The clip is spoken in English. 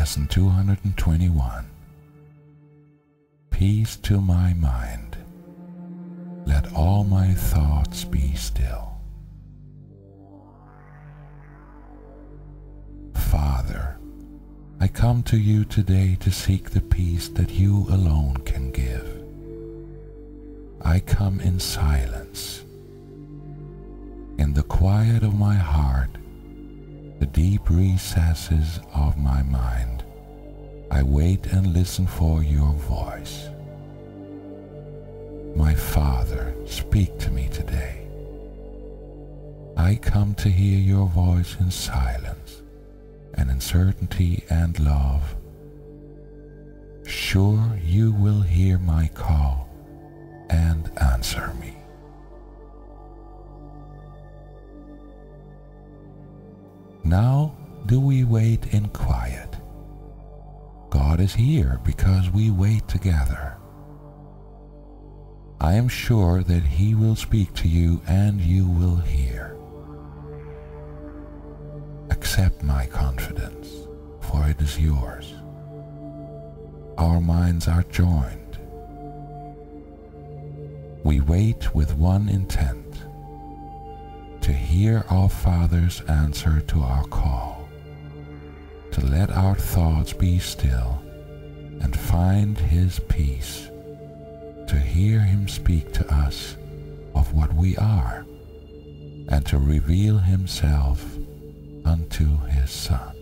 Lesson 221. Peace to my mind. Let all my thoughts be still. Father, I come to you today to seek the peace that you alone can give. I come in silence. In the quiet of my heart, the deep recesses of my mind, I wait and listen for your voice. My Father, speak to me today. I come to hear your voice in silence and in certainty and love. Sure, you will hear my call and answer me. Now do we wait in quiet. God is here because we wait together. I am sure that He will speak to you and you will hear. Accept my confidence, for it is yours. Our minds are joined. We wait with one intent, to hear our Father's answer to our call, to let our thoughts be still and find His peace, to hear Him speak to us of what we are, and to reveal Himself unto His Son.